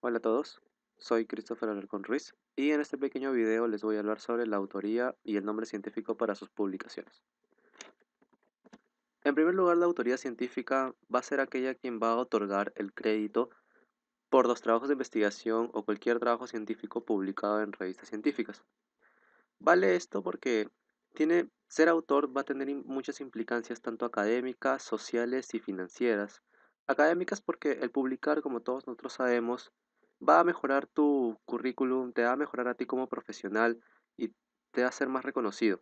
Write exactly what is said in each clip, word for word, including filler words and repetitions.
Hola a todos, soy Christopher Alarcón Ruiz y en este pequeño video les voy a hablar sobre la autoría y el nombre científico para sus publicaciones. En primer lugar, la autoría científica va a ser aquella quien va a otorgar el crédito por los trabajos de investigación o cualquier trabajo científico publicado en revistas científicas. Vale esto porque tiene, ser autor va a tener im- muchas implicancias tanto académicas, sociales y financieras. Académicas porque el publicar, como todos nosotros sabemos, va a mejorar tu currículum, te va a mejorar a ti como profesional y te va a hacer más reconocido.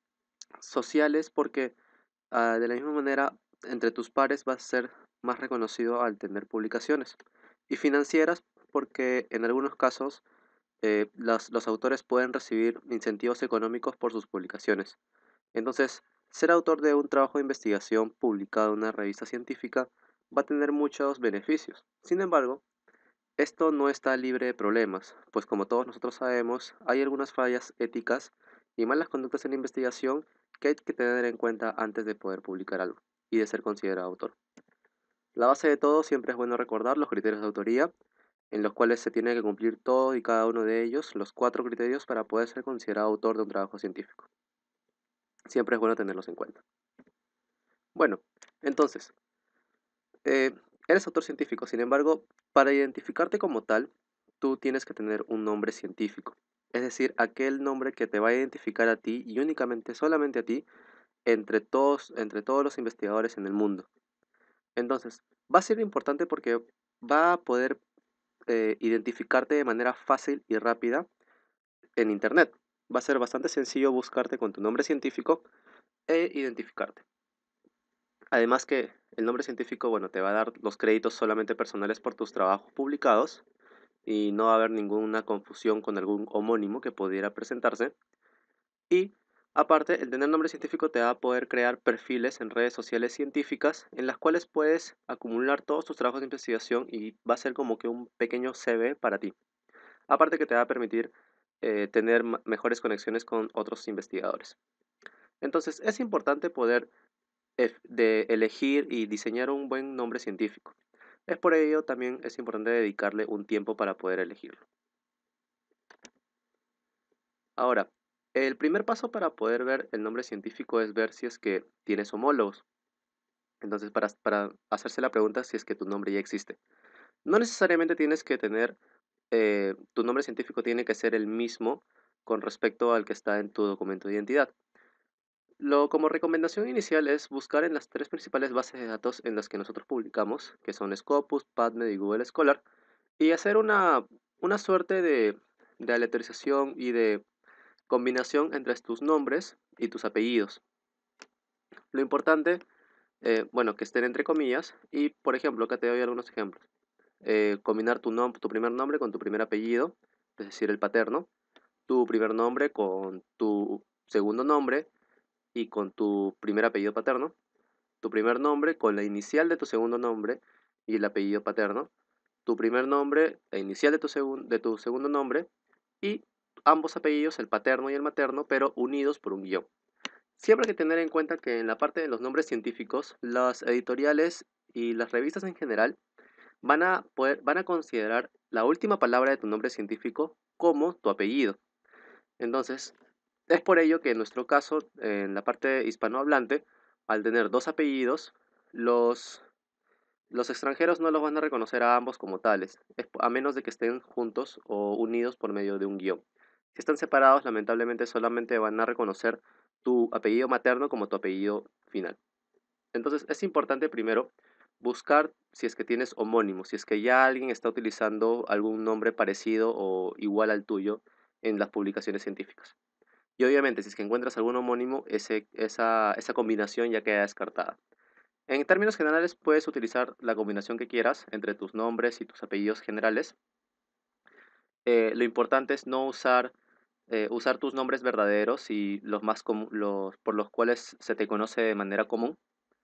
Sociales porque ah, de la misma manera entre tus pares vas a ser más reconocido al tener publicaciones. Y financieras porque en algunos casos eh, las- los autores pueden recibir incentivos económicos por sus publicaciones. Entonces, ser autor de un trabajo de investigación publicado en una revista científica va a tener muchos beneficios. Sin embargo, esto no está libre de problemas, pues como todos nosotros sabemos, hay algunas fallas éticas y malas conductas en la investigación que hay que tener en cuenta antes de poder publicar algo y de ser considerado autor. La base de todo siempre es bueno recordar los criterios de autoría, en los cuales se tiene que cumplir todo y cada uno de ellos, los cuatro criterios para poder ser considerado autor de un trabajo científico. Siempre es bueno tenerlos en cuenta. Bueno, entonces, eh, eres autor científico, sin embargo, para identificarte como tal, tú tienes que tener un nombre científico, es decir, aquel nombre que te va a identificar a ti y únicamente, solamente a ti, entre todos, entre todos los investigadores en el mundo. Entonces, va a ser importante porque va a poder eh, identificarte de manera fácil y rápida en Internet. Va a ser bastante sencillo buscarte con tu nombre científico e identificarte. Además que el nombre científico, bueno, te va a dar los créditos solamente personales por tus trabajos publicados y no va a haber ninguna confusión con algún homónimo que pudiera presentarse. Y aparte, el tener nombre científico te va a poder crear perfiles en redes sociales científicas en las cuales puedes acumular todos tus trabajos de investigación y va a ser como que un pequeño C V para ti. Aparte que te va a permitir eh, tener ma- mejores conexiones con otros investigadores. Entonces, es importante poder ef- de elegir y diseñar un buen nombre científico. Es por ello también es importante dedicarle un tiempo para poder elegirlo. Ahora, el primer paso para poder ver el nombre científico es ver si es que tienes homólogos. Entonces, para, para hacerse la pregunta si es que tu nombre ya existe. No necesariamente tienes que tener, eh, tu nombre científico tiene que ser el mismo con respecto al que está en tu documento de identidad. Lo como recomendación inicial es buscar en las tres principales bases de datos en las que nosotros publicamos, que son Scopus, PubMed y Google Scholar, y hacer una, una suerte de, de aleatorización y de combinación entre tus nombres y tus apellidos. Lo importante, eh, bueno, que estén entre comillas, y por ejemplo, acá te doy algunos ejemplos. Eh, combinar tu, nom- tu primer nombre con tu primer apellido, es decir, el paterno, tu primer nombre con tu segundo nombre y con tu primer apellido paterno, tu primer nombre con la inicial de tu segundo nombre y el apellido paterno, tu primer nombre, la inicial de tu, segun- de tu segundo nombre y ambos apellidos, el paterno y el materno, pero unidos por un guión. Siempre hay que tener en cuenta que en la parte de los nombres científicos, las editoriales y las revistas en general van a poder, van a considerar la última palabra de tu nombre científico como tu apellido. Entonces, es por ello que en nuestro caso, en la parte hispanohablante, al tener dos apellidos, los, los extranjeros no los van a reconocer a ambos como tales, es- a menos de que estén juntos o unidos por medio de un guión. Si están separados, lamentablemente solamente van a reconocer tu apellido materno como tu apellido final. Entonces, es importante primero buscar si es que tienes homónimos, si es que ya alguien está utilizando algún nombre parecido o igual al tuyo en las publicaciones científicas. Y obviamente, si es que encuentras algún homónimo, ese, esa, esa combinación ya queda descartada. En términos generales, puedes utilizar la combinación que quieras entre tus nombres y tus apellidos generales. Eh, lo importante es no usar, eh, usar tus nombres verdaderos y los más comu- los, por los cuales se te conoce de manera común.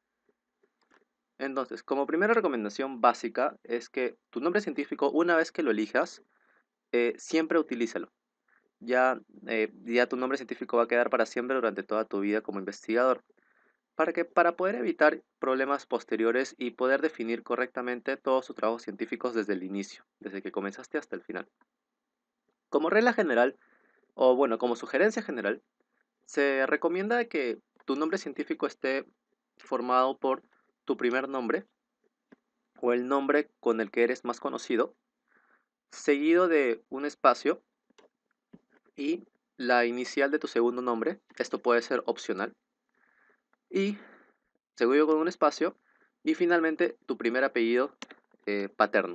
Entonces, como primera recomendación básica es que tu nombre científico, una vez que lo elijas, eh, siempre utilízalo. Ya, eh, ya tu nombre científico va a quedar para siempre durante toda tu vida como investigador. para que para poder evitar problemas posteriores y poder definir correctamente todos tus trabajos científicos desde el inicio, desde que comenzaste hasta el final. Como regla general, o bueno, como sugerencia general, se recomienda que tu nombre científico esté formado por tu primer nombre o el nombre con el que eres más conocido, seguido de un espacio y la inicial de tu segundo nombre. Esto puede ser opcional. Y seguido con un espacio y finalmente tu primer apellido eh, paterno.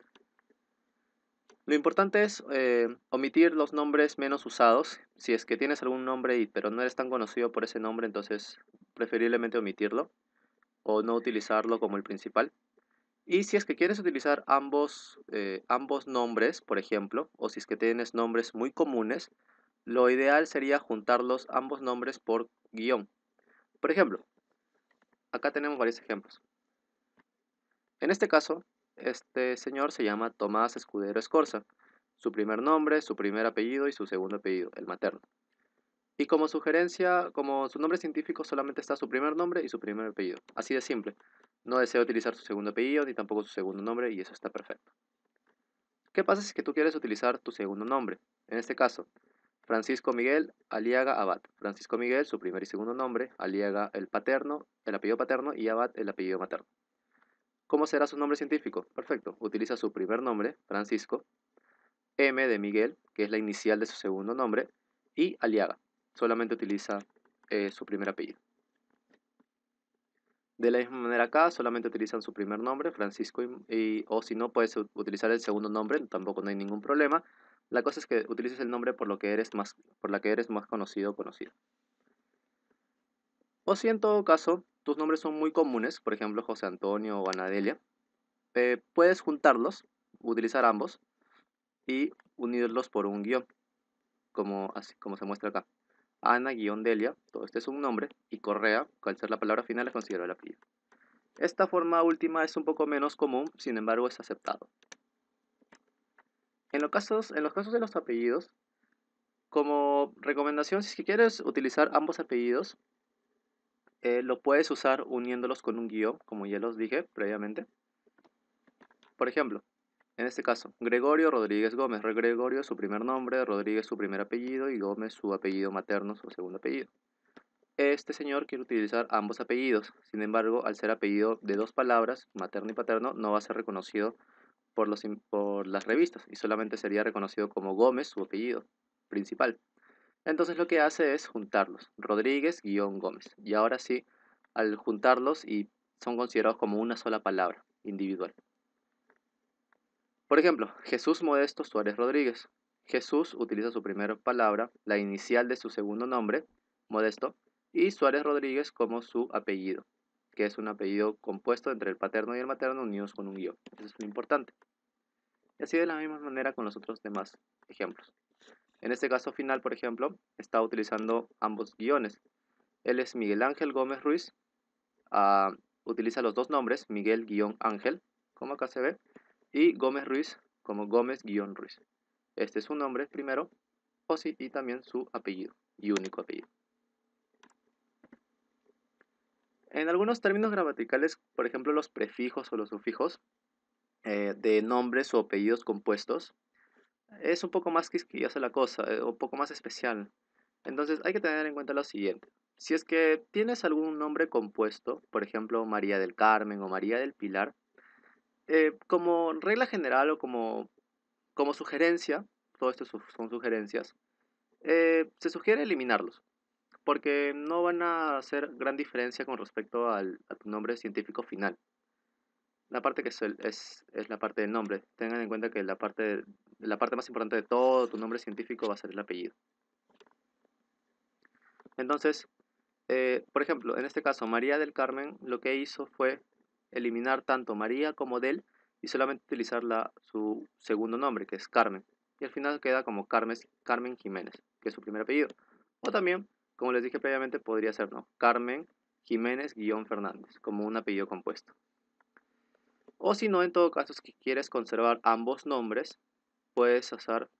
Lo importante es eh, omitir los nombres menos usados. Si es que tienes algún nombre y, pero no eres tan conocido por ese nombre, entonces preferiblemente omitirlo o no utilizarlo como el principal. Y si es que quieres utilizar ambos, eh, ambos nombres, por ejemplo, o si es que tienes nombres muy comunes, lo ideal sería juntarlos ambos nombres por guión. Por ejemplo, acá tenemos varios ejemplos. En este caso, este señor se llama Tomás Escudero Escorza. Su primer nombre, su primer apellido y su segundo apellido, el materno. Y como sugerencia, como su nombre científico solamente está su primer nombre y su primer apellido. Así de simple. No deseo utilizar su segundo apellido ni tampoco su segundo nombre y eso está perfecto. ¿Qué pasa si es que tú quieres utilizar tu segundo nombre? En este caso, Francisco Miguel Aliaga Abad. Francisco Miguel, su primer y segundo nombre, Aliaga el paterno, el apellido paterno y Abad el apellido materno. ¿Cómo será su nombre científico? Perfecto. Utiliza su primer nombre, Francisco, M de Miguel, que es la inicial de su segundo nombre, y Aliaga. Solamente utiliza eh, su primer apellido. De la misma manera acá, solamente utilizan su primer nombre, Francisco, y, y- o si no, puedes utilizar el segundo nombre, tampoco no hay ningún problema. La cosa es que utilices el nombre por lo que eres más, por la que eres más conocido o conocida. O si en todo caso, tus nombres son muy comunes, por ejemplo, José Antonio o Anadelia, eh, puedes juntarlos, utilizar ambos, y unirlos por un guión, como, así, como se muestra acá. Ana-Delia, todo este es un nombre, y Correa, al ser la palabra final, es considerado el apellido. Esta forma última es un poco menos común, sin embargo es aceptado. En los casos, en los casos de los apellidos, como recomendación, si es que quieres utilizar ambos apellidos, eh, lo puedes usar uniéndolos con un guión, como ya los dije previamente. Por ejemplo, en este caso, Gregorio Rodríguez Gómez. Gregorio su primer nombre, Rodríguez su primer apellido y Gómez su apellido materno, su segundo apellido. Este señor quiere utilizar ambos apellidos, sin embargo, al ser apellido de dos palabras, materno y paterno, no va a ser reconocido por, los, por las revistas y solamente sería reconocido como Gómez, su apellido principal. Entonces lo que hace es juntarlos, Rodríguez-Gómez. Y ahora sí, al juntarlos y son considerados como una sola palabra individual. Por ejemplo, Jesús Modesto Suárez Rodríguez. Jesús utiliza su primera palabra, la inicial de su segundo nombre, Modesto, y Suárez Rodríguez como su apellido, que es un apellido compuesto entre el paterno y el materno unidos con un guión. Eso es lo importante. Y así de la misma manera con los otros demás ejemplos. En este caso final, por ejemplo, está utilizando ambos guiones. Él es Miguel Ángel Gómez Ruiz, uh, utiliza los dos nombres, Miguel-Ángel, como acá se ve, y Gómez Ruiz como Gómez-Ruiz. Este es su nombre primero, o sí, y también su apellido, y único apellido. En algunos términos gramaticales, por ejemplo, los prefijos o los sufijos eh, de nombres o apellidos compuestos, es un poco más quisquillosa la cosa, eh, un poco más especial. Entonces hay que tener en cuenta lo siguiente. Si es que tienes algún nombre compuesto, por ejemplo María del Carmen o María del Pilar, eh, como regla general o como, como sugerencia, todo esto son sugerencias, eh, se sugiere eliminarlos, porque no van a hacer gran diferencia con respecto al, a tu nombre científico final. La parte que es, el, es, es, la parte del nombre. Tengan en cuenta que la parte, la parte más importante de todo tu nombre científico va a ser el apellido. Entonces, eh, por ejemplo, en este caso, María del Carmen lo que hizo fue eliminar tanto María como del y solamente utilizar la, su segundo nombre, que es Carmen. Y al final queda como Carmen, Carmen Jiménez, que es su primer apellido. O también, como les dije previamente, podría ser, ¿no? Carmen Jiménez-Fernández, como un apellido compuesto. O si no, en todo caso, si quieres conservar ambos nombres, puedes usar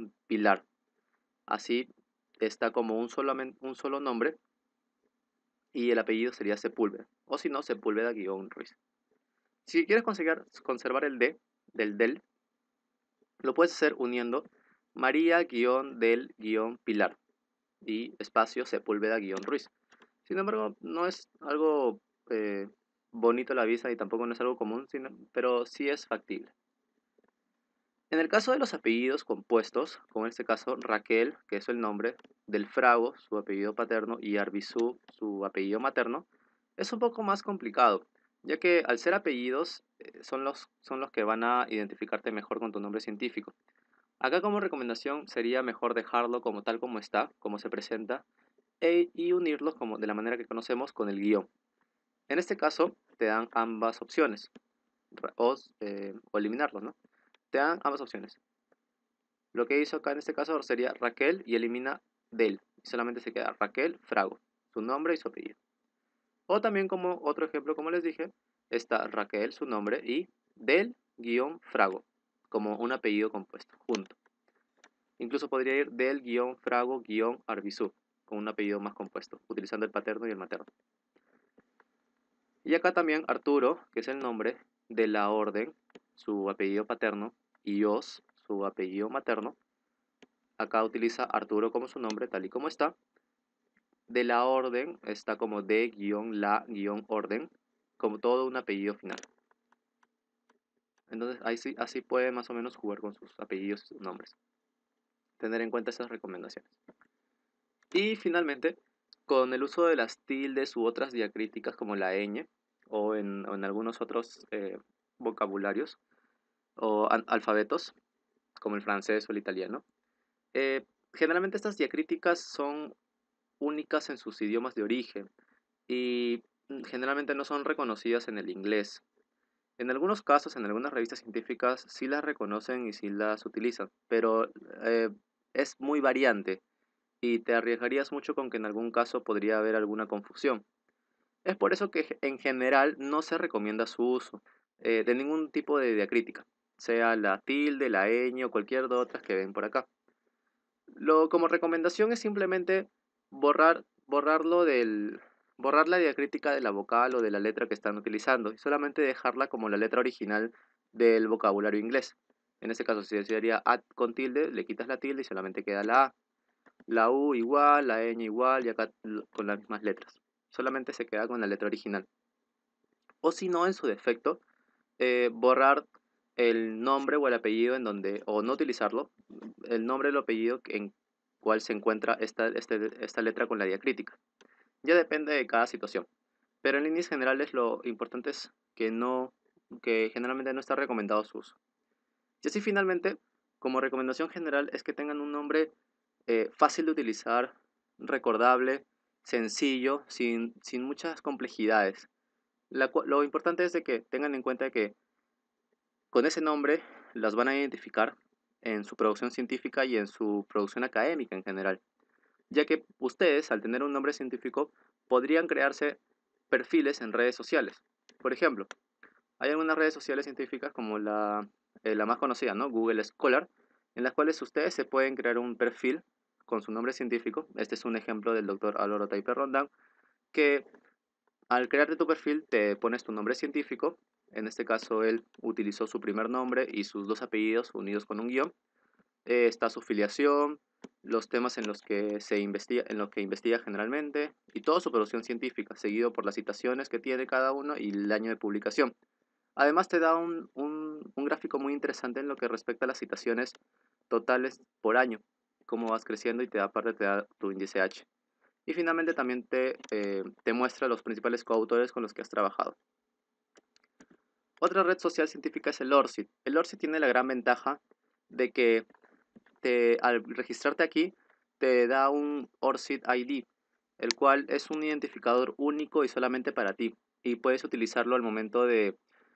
María-Pilar. Así está como un solo, un solo nombre y el apellido sería Sepúlveda, o si no, Sepúlveda-Ruiz. Si quieres conseguir, conservar el D del del, lo puedes hacer uniendo María-del-Pilar y espacio Sepúlveda-Ruiz. Sin embargo, no es algo eh, bonito a la vista y tampoco no es algo común, sino, pero sí es factible. En el caso de los apellidos compuestos, como en este caso Raquel, que es el nombre, del Frago, su apellido paterno, y Arbizú, su apellido materno, es un poco más complicado, ya que al ser apellidos eh, son los, son los que van a identificarte mejor con tu nombre científico. Acá como recomendación sería mejor dejarlo como tal como está, como se presenta, e, y unirlos como, de la manera que conocemos con el guión. En este caso te dan ambas opciones, o, eh, o eliminarlos, ¿no? Te dan ambas opciones. Lo que hizo acá en este caso sería Raquel y elimina del. Y solamente se queda Raquel Frago, su nombre y su apellido. O también como otro ejemplo, como les dije, está Raquel, su nombre, y del guión Frago, como un apellido compuesto, junto. Incluso podría ir del guión Frago guión Arbizú, con un apellido más compuesto, utilizando el paterno y el materno. Y acá también Arturo, que es el nombre de la orden, su apellido paterno, y Os, su apellido materno. Acá utiliza Arturo como su nombre, tal y como está. De la orden está como de-la-orden, como todo un apellido final. Entonces ahí sí, así puede más o menos jugar con sus apellidos y sus nombres. Tener en cuenta esas recomendaciones. Y finalmente, con el uso de las tildes u otras diacríticas como la ñ o en, o en algunos otros eh, vocabularios o alfabetos, como el francés o el italiano, eh, generalmente estas diacríticas son únicas en sus idiomas de origen y generalmente no son reconocidas en el inglés. En algunos casos, en algunas revistas científicas, sí las reconocen y sí las utilizan, pero eh, es muy variante y te arriesgarías mucho con que en algún caso podría haber alguna confusión. Es por eso que en general no se recomienda su uso eh, de ningún tipo de diacrítica, sea la tilde, la ñ o cualquier de otras que ven por acá. Lo, como recomendación es simplemente borrar, borrarlo del, borrar la diacrítica de la vocal o de la letra que están utilizando y solamente dejarla como la letra original del vocabulario inglés. En este caso, si sería at con tilde, le quitas la tilde y solamente queda la A. La U igual, la ñ igual y acá con las mismas letras. Solamente se queda con la letra original. O si no, en su defecto, eh, borrar el nombre o el apellido en donde, o no utilizarlo, el nombre o el apellido en cual se encuentra esta, este, esta letra con la diacrítica. Ya depende de cada situación. Pero en líneas generales lo importante es que no, que generalmente no está recomendado su uso. Y así finalmente, como recomendación general es que tengan un nombre eh, fácil de utilizar, recordable, sencillo, sin, sin muchas complejidades. La, lo importante es de que tengan en cuenta que con ese nombre las van a identificar en su producción científica y en su producción académica en general, ya que ustedes, al tener un nombre científico, podrían crearse perfiles en redes sociales. Por ejemplo, hay algunas redes sociales científicas como la, eh, la más conocida, ¿no? Google Scholar, en las cuales ustedes se pueden crear un perfil con su nombre científico. Este es un ejemplo del doctor Álvaro Taiper Rondán, que al crearte tu perfil te pones tu nombre científico. En este caso él utilizó su primer nombre y sus dos apellidos unidos con un guión. Eh, está su filiación, los temas en los que se investiga, en los que investiga generalmente y toda su producción científica, seguido por las citaciones que tiene cada uno y el año de publicación. Además te da un, un, un gráfico muy interesante en lo que respecta a las citaciones totales por año, cómo vas creciendo y te da, aparte te da tu índice H. Y finalmente también te, eh, te muestra los principales coautores con los que has trabajado. Otra red social científica es el ORCID. El ORCID tiene la gran ventaja de que te, al registrarte aquí te da un ORCID I D, el cual es un identificador único y solamente para ti. Y puedes utilizarlo al momento de,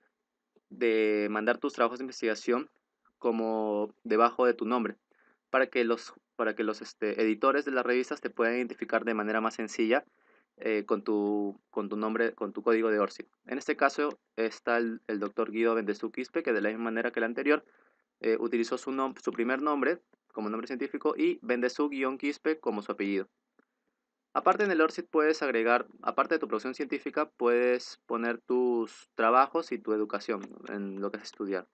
de mandar tus trabajos de investigación como debajo de tu nombre, para que los, para que los este, editores de las revistas te puedan identificar de manera más sencilla eh, con, tu, con tu nombre, con tu código de ORCID. En este caso está el, el doctor Guido Bendezú Quispe, que de la misma manera que el anterior, eh, utilizó su, nom su primer nombre como nombre científico y Bendezú-Quispe como su apellido. Aparte en el ORCID puedes agregar, aparte de tu producción científica, puedes poner tus trabajos y tu educación en lo que es estudiar.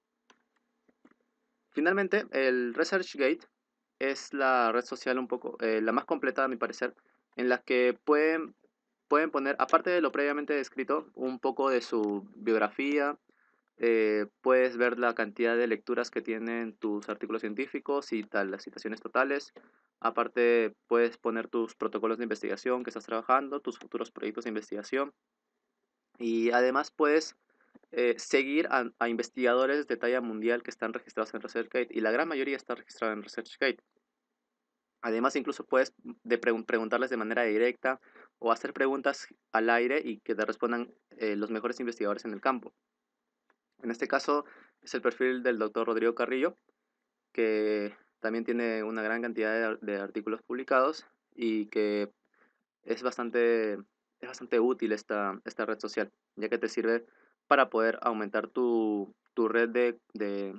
Finalmente, el ResearchGate es la red social un poco, eh, la más completa a mi parecer, en la que pueden, pueden poner, aparte de lo previamente descrito, un poco de su biografía. Eh, puedes ver la cantidad de lecturas que tienen tus artículos científicos y tal, las citaciones totales. Aparte, puedes poner tus protocolos de investigación que estás trabajando, tus futuros proyectos de investigación. Y además puedes eh, seguir a, a investigadores de talla mundial que están registrados en ResearchGate, y la gran mayoría está registrada en ResearchGate. Además, incluso puedes de pregun- preguntarles de manera directa o hacer preguntas al aire y que te respondan eh, los mejores investigadores en el campo. En este caso es el perfil del doctor Rodrigo Carrillo, que también tiene una gran cantidad de, ar- de artículos publicados y que es bastante, es bastante útil esta, esta red social, ya que te sirve para poder aumentar tu, tu red de, de,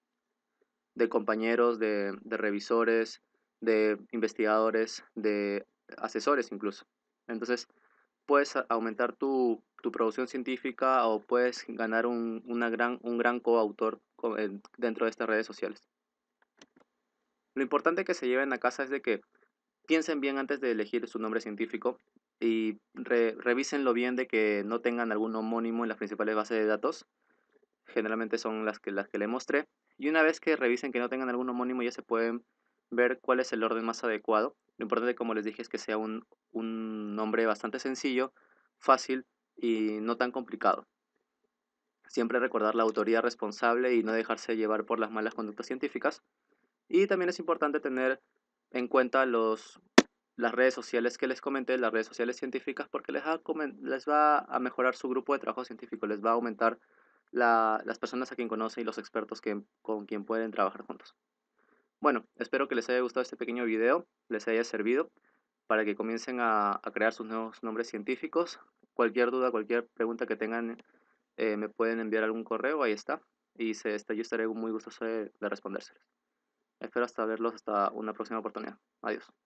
de compañeros, de, de revisores, de investigadores, de asesores incluso. Entonces, puedes a- aumentar tu, tu producción científica o puedes ganar un, una gran, un gran coautor co- en- dentro de estas redes sociales. Lo importante que se lleven a casa es de que piensen bien antes de elegir su nombre científico y re- revísenlo bien de que no tengan algún homónimo en las principales bases de datos. Generalmente son las que, las que le mostré. Y una vez que revisen que no tengan algún homónimo, ya se pueden ver cuál es el orden más adecuado. Lo importante, como les dije, es que sea un, un nombre bastante sencillo, fácil y no tan complicado. Siempre recordar la autoría responsable y no dejarse llevar por las malas conductas científicas. Y también es importante tener en cuenta los, las redes sociales que les comenté, las redes sociales científicas, porque les va a, comen- les va a mejorar su grupo de trabajo científico, les va a aumentar la- las personas a quien conocen y los expertos que, con quien pueden trabajar juntos. Bueno, espero que les haya gustado este pequeño video, les haya servido para que comiencen a, a crear sus nuevos nombres científicos. Cualquier duda, cualquier pregunta que tengan, eh, me pueden enviar algún correo, ahí está. Y se, está, yo estaré muy gustoso de, de respondérselos. Espero hasta verlos hasta una próxima oportunidad. Adiós.